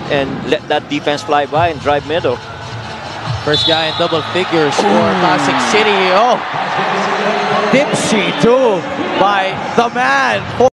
and let that defense fly by and drive middle. First guy in double figures for Pasig City. Oh, tipsy too by the man.